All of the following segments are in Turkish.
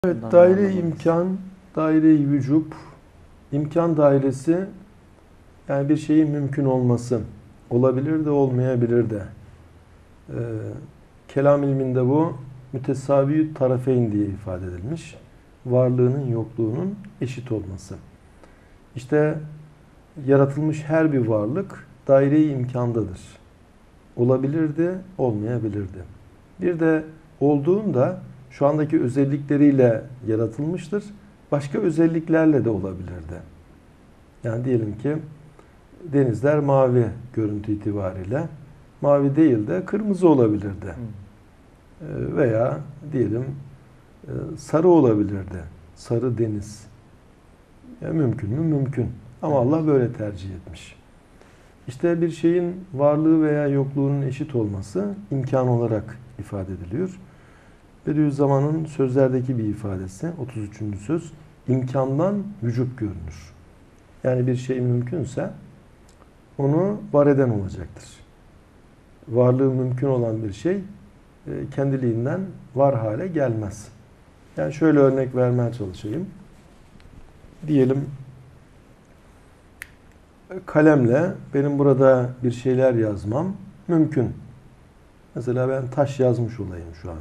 Evet, Bundan ne daire-i anlamalıyız? imkan, daire-i vücub, imkan dairesi yani bir şeyin mümkün olması. Olabilir de olmayabilir de. Ee, Kelam ilminde bu mütesavi tarafeyn diye ifade edilmiş. Varlığının yokluğunun eşit olması. İşte yaratılmış her bir varlık daire-i imkandadır. Olabilirdi, olmayabilirdi. Bir de olduğunda şu andaki özellikleriyle yaratılmıştır. Başka özelliklerle de olabilirdi. Yani diyelim ki denizler mavi görüntü itibariyle. Mavi değil de kırmızı olabilirdi. Veya diyelim sarı olabilirdi. Sarı deniz. Mümkün mü? Mümkün. Ama Evet. Allah böyle tercih etmiş. İşte bir şeyin varlığı veya yokluğunun eşit olması imkan olarak ifade ediliyor. Bediüzzaman'ın sözlerdeki bir ifadesi, 33. söz, imkandan vücut görünür. Yani bir şey mümkünse onu var eden olacaktır. Varlığı mümkün olan bir şey kendiliğinden var hale gelmez. Yani şöyle örnek vermeye çalışayım. Diyelim kalemle benim burada bir şeyler yazmam mümkün. Mesela ben taş yazmış olayım şu an.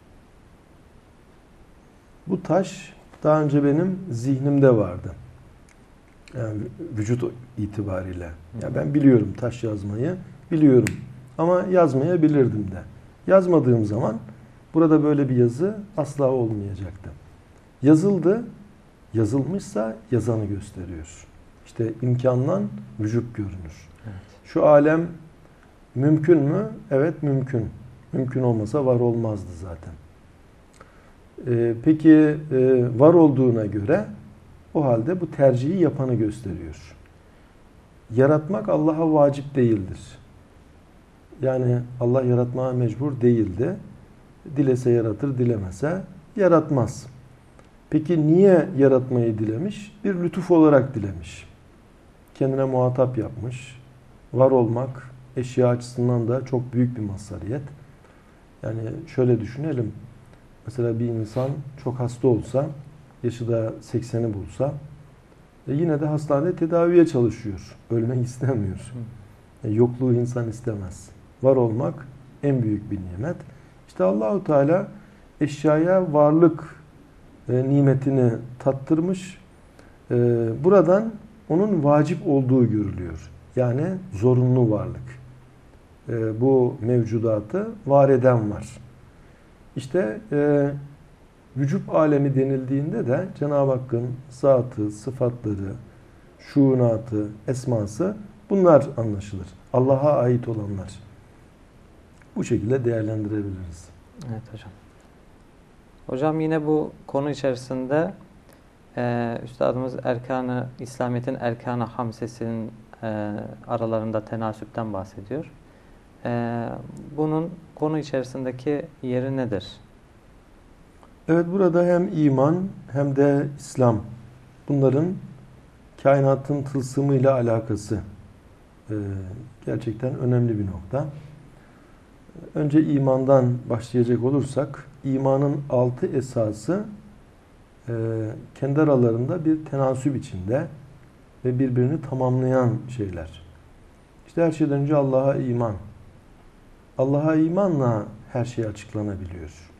Bu taş daha önce benim zihnimde vardı. Yani vücut itibariyle. Yani ben biliyorum taş yazmayı, biliyorum. Ama yazmayabilirdim de. Yazmadığım zaman burada böyle bir yazı asla olmayacaktı. Yazıldı, yazılmışsa yazanı gösteriyor. İşte imkandan vücut görünür. Evet. Şu alem mümkün mü? Evet mümkün. Mümkün olmasa var olmazdı zaten. Peki var olduğuna göre o halde bu tercihi yapanı gösteriyor. Yaratmak Allah'a vacip değildir. Yani Allah yaratmaya mecbur değildi. Dilese yaratır, dilemese yaratmaz. Peki niye yaratmayı dilemiş? Bir lütuf olarak dilemiş. Kendine muhatap yapmış. Var olmak eşya açısından da çok büyük bir mazhariyet. Yani şöyle düşünelim. Mesela bir insan çok hasta olsa, yaşı da 80'i bulsa, yine de hastanede tedaviye çalışıyor. Ölmek istemiyor. Yokluğu insan istemez. Var olmak en büyük bir nimet. İşte Allahu Teala eşyaya varlık nimetini tattırmış. Buradan onun vacip olduğu görülüyor. Yani zorunlu varlık. Bu mevcudatı var eden var. İşte vücub alemi denildiğinde de Cenab-ı Hakk'ın zatı, sıfatları, şuunatı, esması bunlar anlaşılır. Allah'a ait olanlar. Bu şekilde değerlendirebiliriz. Evet hocam. Hocam yine bu konu içerisinde Üstadımız Erkan-ı İslamiyet'in Erkan-ı Hamsesinin aralarında tenasüpten bahsediyor. Bunun konu içerisindeki yeri nedir? Evet, burada hem iman hem de İslam, bunların kainatın tılsımıyla alakası gerçekten önemli bir nokta. Önce imandan başlayacak olursak, imanın 6 esası kendi aralarında bir tenasüp içinde ve birbirini tamamlayan şeyler. İşte her şeyden önce Allah'a iman. Allah'a imanla her şey açıklanabiliyor.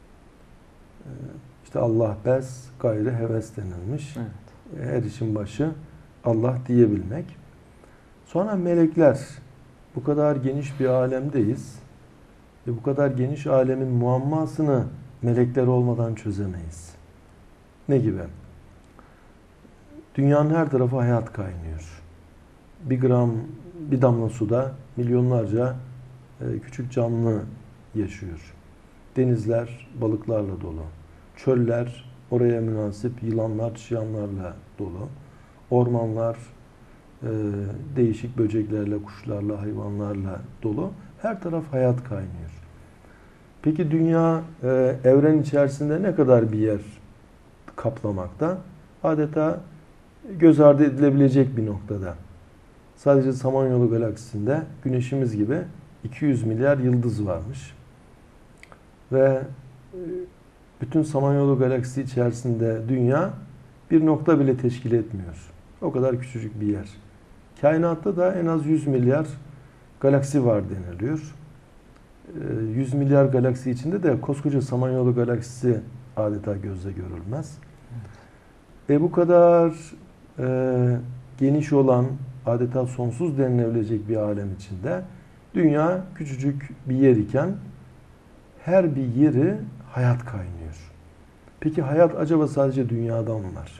İşte Allah bes, gayrı heves denilmiş. Evet. Her işin başı Allah diyebilmek. Sonra melekler. Bu kadar geniş bir alemdeyiz. Ve bu kadar geniş alemin muammasını melekler olmadan çözemeyiz. Ne gibi? Dünyanın her tarafı hayat kaynıyor. Bir gram, bir damla suda milyonlarca küçük canlı yaşıyor. Denizler balıklarla dolu. Çöller oraya münasip yılanlar, çıyanlarla dolu. Ormanlar değişik böceklerle, kuşlarla, hayvanlarla dolu. Her taraf hayat kaynıyor. Peki dünya evren içerisinde ne kadar bir yer kaplamakta? Adeta göz ardı edilebilecek bir noktada. Sadece Samanyolu galaksisinde Güneşimiz gibi 200 milyar yıldız varmış. Ve bütün Samanyolu galaksisi içerisinde dünya bir nokta bile teşkil etmiyor. O kadar küçücük bir yer. Kainatta da en az 100 milyar galaksi var deniliyor. 100 milyar galaksi içinde de koskoca Samanyolu galaksisi adeta gözle görülmez. Ve bu kadar geniş olan, adeta sonsuz denilebilecek bir alem içinde dünya küçücük bir yer iken her bir yeri hayat kaynıyor. Peki hayat acaba sadece dünyada mı var?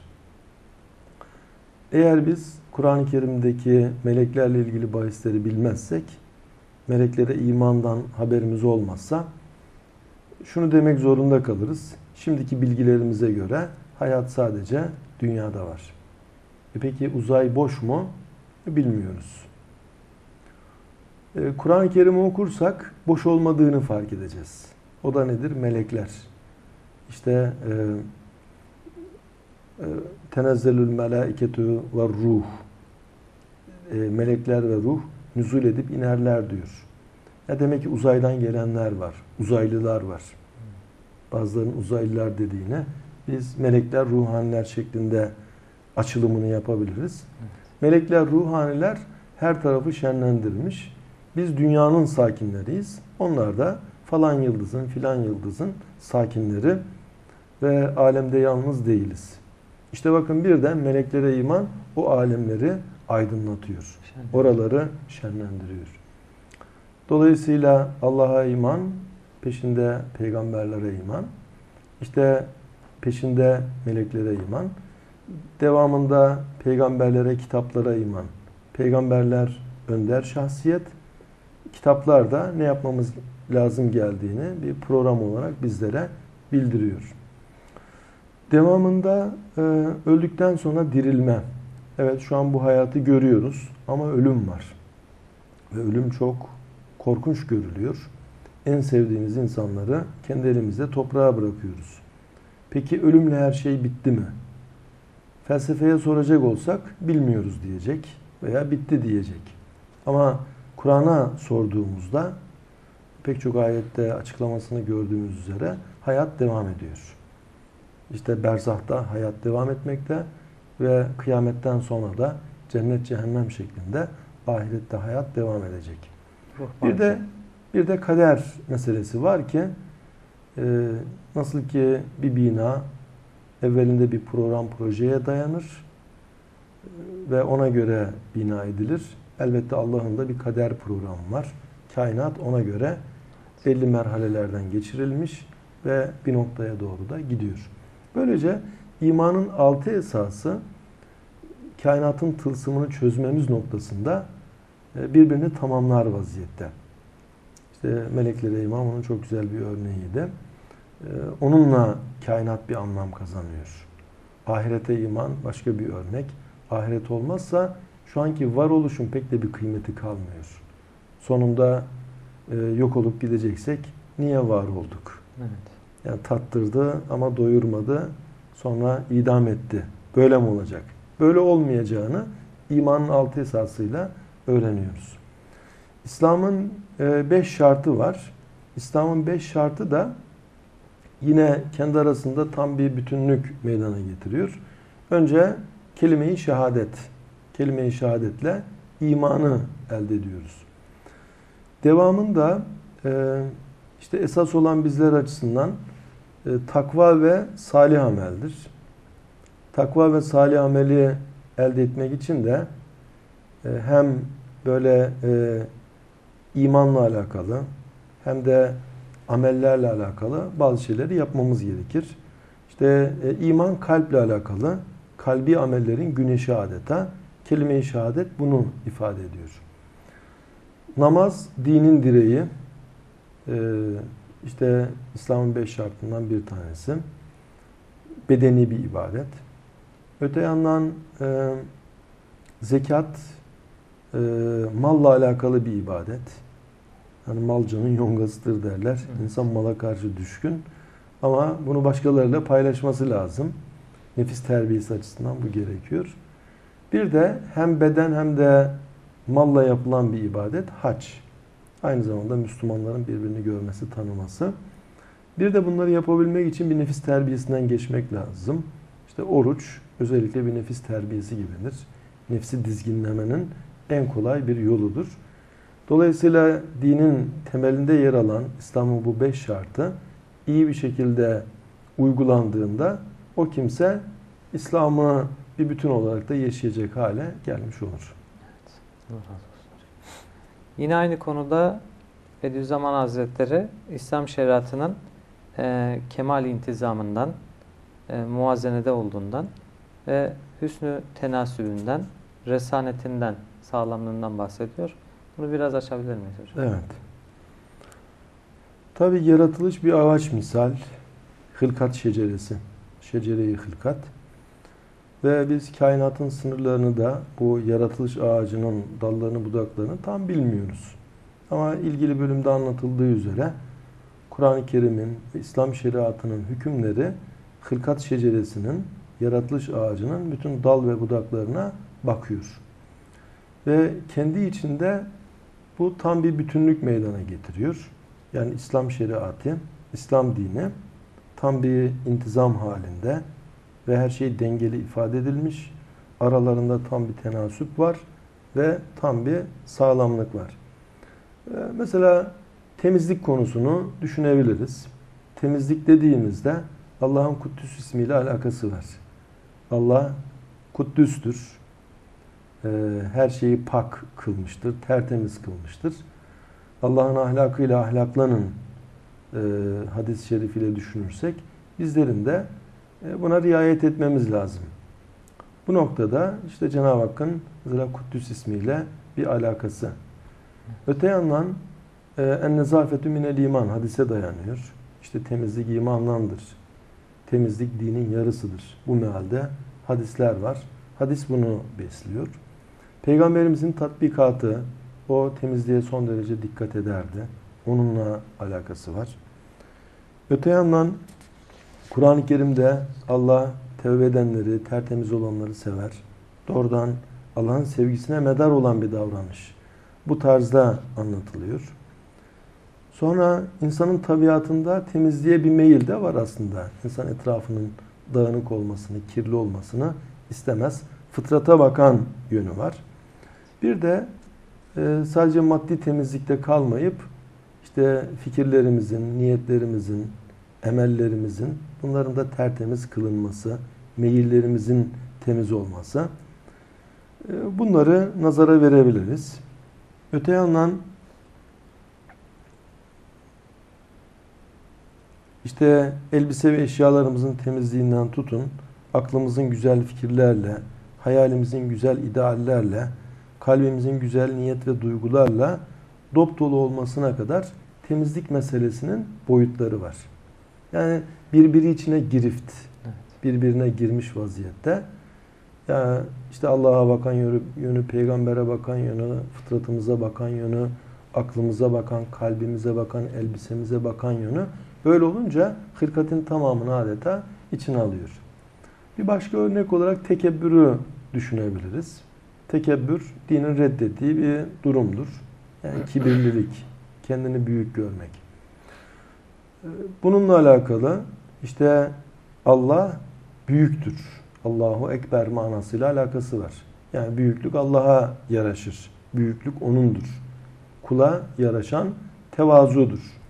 Eğer biz Kur'an-ı Kerim'deki meleklerle ilgili bahisleri bilmezsek, meleklere imandan haberimiz olmazsa şunu demek zorunda kalırız. Şimdiki bilgilerimize göre hayat sadece dünyada var. Peki uzay boş mu? Bilmiyoruz. Kur'an-ı Kerim'i okursak boş olmadığını fark edeceğiz. O da nedir? Melekler. İşte tenezzelül melâiketu ve ruh. Melekler ve ruh nüzul edip inerler diyor. Ya demek ki uzaydan gelenler var. Uzaylılar var. Bazılarının uzaylılar dediğine biz melekler, ruhaniler şeklinde açılımını yapabiliriz. Evet. Melekler, ruhaniler her tarafı şenlendirmiş. Biz dünyanın sakinleriyiz. Onlar da falan yıldızın, filan yıldızın sakinleri ve alemde yalnız değiliz. İşte bakın birden meleklere iman o alemleri aydınlatıyor. Oraları şenlendiriyor. Dolayısıyla Allah'a iman, peşinde peygamberlere iman, işte peşinde meleklere iman, devamında peygamberlere, kitaplara iman. Peygamberler önder şahsiyet, kitaplar da ne yapmamız lazım geldiğini bir program olarak bizlere bildiriyor. Devamında öldükten sonra dirilme. Evet, şu an bu hayatı görüyoruz ama ölüm var. Ve ölüm çok korkunç görülüyor. En sevdiğimiz insanları kendi elimizde toprağa bırakıyoruz. Peki ölümle her şey bitti mi? Felsefeye soracak olsak bilmiyoruz diyecek veya bitti diyecek. Ama Kur'an'a sorduğumuzda pek çok ayette açıklamasını gördüğümüz üzere hayat devam ediyor. İşte berzahta hayat devam etmekte ve kıyametten sonra da cennet cehennem şeklinde ahirette hayat devam edecek. Bir de kader meselesi var ki nasıl ki bir bina evvelinde bir program projeye dayanır ve ona göre bina edilir. Elbette Allah'ın da bir kader programı var. Kainat ona göre belli merhalelerden geçirilmiş ve bir noktaya doğru da gidiyor. Böylece imanın 6 esası kainatın tılsımını çözmemiz noktasında birbirini tamamlar vaziyette. İşte meleklere iman onun çok güzel bir örneğiydi. Onunla kainat bir anlam kazanıyor. Ahirete iman başka bir örnek. Ahiret olmazsa şu anki varoluşun pek de bir kıymeti kalmıyor. Sonunda yok olup gideceksek niye var olduk? Evet. Yani tattırdı ama doyurmadı. Sonra idam etti. Böyle mi olacak? Böyle olmayacağını imanın 6 esasıyla öğreniyoruz. İslam'ın 5 şartı var. İslam'ın 5 şartı da yine kendi arasında tam bir bütünlük meydana getiriyor. Önce kelime-i şehadet. Kelime-i şehadetle imanı elde ediyoruz. Devamında işte esas olan bizler açısından takva ve salih ameldir. Takva ve salih ameli elde etmek için de hem böyle imanla alakalı hem de amellerle alakalı bazı şeyleri yapmamız gerekir. İşte iman kalple alakalı. Kalbi amellerin güneşi adeta. Kelime-i şehadet bunu ifade ediyor. Namaz dinin direği. İşte İslam'ın 5 şartından bir tanesi. Bedeni bir ibadet. Öte yandan zekat malla alakalı bir ibadet. Yani mal canın yongasıdır derler. Evet. İnsan mala karşı düşkün. Ama bunu başkalarıyla paylaşması lazım. Nefis terbiyesi açısından bu gerekiyor. Bir de hem beden hem de malla yapılan bir ibadet hac. Aynı zamanda Müslümanların birbirini görmesi, tanıması. Bir de bunları yapabilmek için bir nefis terbiyesinden geçmek lazım. İşte oruç özellikle bir nefis terbiyesi gibidir. Nefsi dizginlemenin en kolay bir yoludur. Dolayısıyla dinin temelinde yer alan İslam'ın bu 5 şartı iyi bir şekilde uygulandığında o kimse İslam'ı bir bütün olarak da yaşayacak hale gelmiş olur. Evet. Allah razı olsun. Yine aynı konuda Bediüzzaman Hazretleri İslam şeriatının kemal intizamından, muvazenede olduğundan ve hüsnü tenasülünden, resanetinden, sağlamlığından bahsediyor. Bunu biraz açabilir miyiz hocam? Evet. Tabi yaratılış bir ağaç misal. Hılkat şeceresi. Şecere-i hılkat. Ve biz kainatın sınırlarını da bu yaratılış ağacının dallarını, budaklarını tam bilmiyoruz. Ama ilgili bölümde anlatıldığı üzere Kur'an-ı Kerim'in ve İslam şeriatının hükümleri hılkat şeceresinin, yaratılış ağacının bütün dal ve budaklarına bakıyor. Ve kendi içinde bu tam bir bütünlük meydana getiriyor. Yani İslam şeriatı, İslam dini tam bir intizam halinde ve her şey dengeli ifade edilmiş. Aralarında tam bir tenasüp var ve tam bir sağlamlık var. Mesela temizlik konusunu düşünebiliriz. Temizlik dediğimizde Allah'ın Kuddüs ismiyle alakası var. Allah Kuddüs'tür. Her şeyi pak kılmıştır, tertemiz kılmıştır. Allah'ın ahlakıyla ahlaklanın hadis-i şerifiyle düşünürsek bizlerin de buna riayet etmemiz lazım. Bu noktada işte Cenab-ı Hakk'ın mesela Kuddüs ismiyle bir alakası. Öte yandan en-nezafetü minel iman hadise dayanıyor. İşte temizlik imandandır. Temizlik dinin yarısıdır. Bu mealde hadisler var. Hadis bunu besliyor. Peygamberimizin tatbikatı o temizliğe son derece dikkat ederdi. Onunla alakası var. Öte yandan Kur'an-ı Kerim'de Allah tevbe edenleri, tertemiz olanları sever. Doğrudan Allah'ın sevgisine medar olan bir davranış. Bu tarzda anlatılıyor. Sonra insanın tabiatında temizliğe bir meyil de var aslında. İnsan etrafının dağınık olmasını, kirli olmasını istemez. Fıtrata bakan yönü var. Bir de sadece maddi temizlikte kalmayıp işte fikirlerimizin, niyetlerimizin, emellerimizin bunların da tertemiz kılınması, meyillerimizin temiz olması. Bunları nazara verebiliriz. Öte yandan işte elbise ve eşyalarımızın temizliğinden tutun, aklımızın güzel fikirlerle, hayalimizin güzel ideallerle, kalbimizin güzel niyet ve duygularla dop dolu olmasına kadar temizlik meselesinin boyutları var. Yani birbiri içine girift, birbirine girmiş vaziyette. Yani işte Allah'a bakan yönü, peygambere bakan yönü, fıtratımıza bakan yönü, aklımıza bakan, kalbimize bakan, elbisemize bakan yönü. Böyle olunca hırkatin tamamını adeta içine alıyor. Bir başka örnek olarak tekebbürü düşünebiliriz. Tekebbür, dinin reddettiği bir durumdur. Yani kibirlilik, kendini büyük görmek. Bununla alakalı işte Allah büyüktür. Allahu Ekber manasıyla alakası var. Yani büyüklük Allah'a yaraşır. Büyüklük O'nundur. Kula yaraşan tevazudur.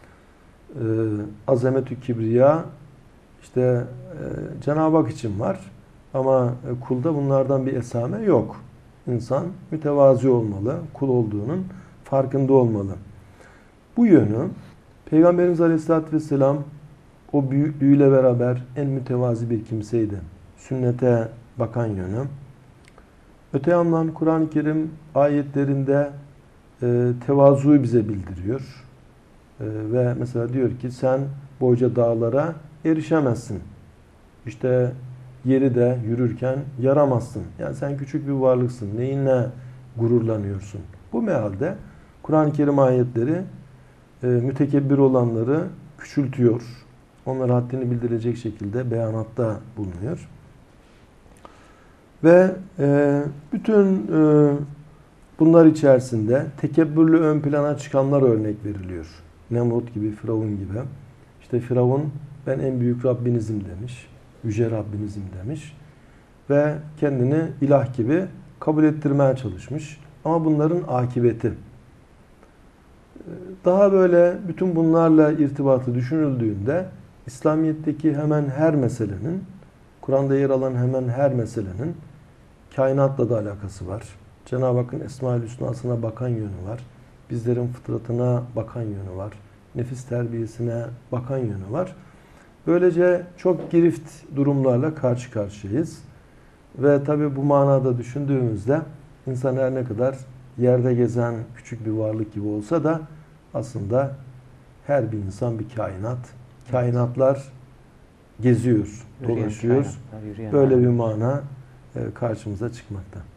Azametü kibriya işte Cenab-ı Hak için var. Ama kulda bunlardan bir esame yok. İnsan mütevazi olmalı. Kul olduğunun farkında olmalı. Bu yönü Peygamberimiz Aleyhisselatü Vesselam o büyüklüğüyle beraber en mütevazi bir kimseydi. Sünnete bakan yönü. Öte yandan Kur'an-ı Kerim ayetlerinde tevazuyu bize bildiriyor. Ve mesela diyor ki sen boyca dağlara erişemezsin. İşte yeri de yürürken yaramazsın. Yani sen küçük bir varlıksın. Neyinle gururlanıyorsun? Bu mealde Kur'an-ı Kerim ayetleri mütekebbir olanları küçültüyor. Onlara haddini bildirecek şekilde beyanatta bulunuyor. Ve bütün bunlar içerisinde tekebbürlü ön plana çıkanlar örnek veriliyor. Nemrut gibi, Firavun gibi. İşte İşte Firavun ben en büyük Rabbinizim demiş. Yüce Rabbinizim demiş. Ve kendini ilah gibi kabul ettirmeye çalışmış. Ama bunların akıbeti. Daha böyle bütün bunlarla irtibatı düşünüldüğünde İslamiyet'teki hemen her meselenin, Kur'an'da yer alan hemen her meselenin kainatla da alakası var. Cenab-ı Hakk'ın Esma-ül Hüsna'sına bakan yönü var. Bizlerin fıtratına bakan yönü var. Nefis terbiyesine bakan yönü var. Böylece çok girift durumlarla karşı karşıyayız. Ve tabi bu manada düşündüğümüzde insan her ne kadar yerde gezen küçük bir varlık gibi olsa da aslında her bir insan bir kainat. Kainatlar geziyor, dolaşıyor. Böyle bir mana karşımıza çıkmakta.